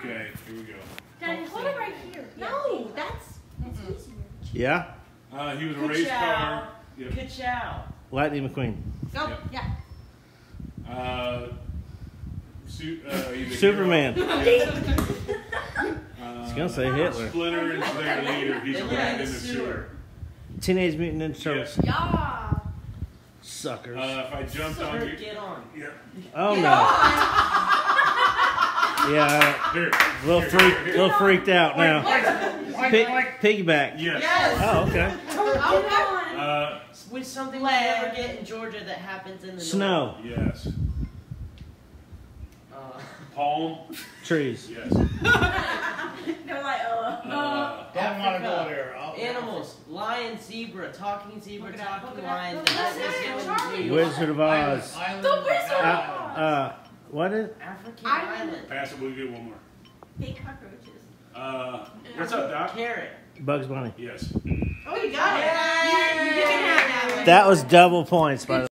Okay, here we go. Daddy, hold it right here. No, that's easier. Yeah? He was a race car. Yep. Ka-chow. Lightning McQueen. Go. Yep. Yeah. Either Superman. Hero, I was going to say Hitler. Splinter is their leader. He's They a live rat in in the the sewer. sewer. Teenage Mutant Ninja Turtles. Yes. Yeah. Suckers. If I jumped on Sir, you. get on. Yeah. Oh, Get no. on. Yeah, Here. little freaked out now. Piggyback. Yes. Yes. Oh, okay. Oh, Which something we never get in Georgia that happens in the Snow. Yes. north. Palm. Trees. Yes. They're like, Don't want to go there. Animals. Lion, zebra, talking zebra, Look it up, talking look it up. lion. Look That it up. is in Charlie. New York. Wizard of Oz. The Wizard of Oz. What is? African Island. island. Pass it. We'll get one more. Big cockroaches. What's up, Doc? Carrot. Bugs Bunny. Yes. Oh, you got it. Yay! You can have that one. That was double points, by the way.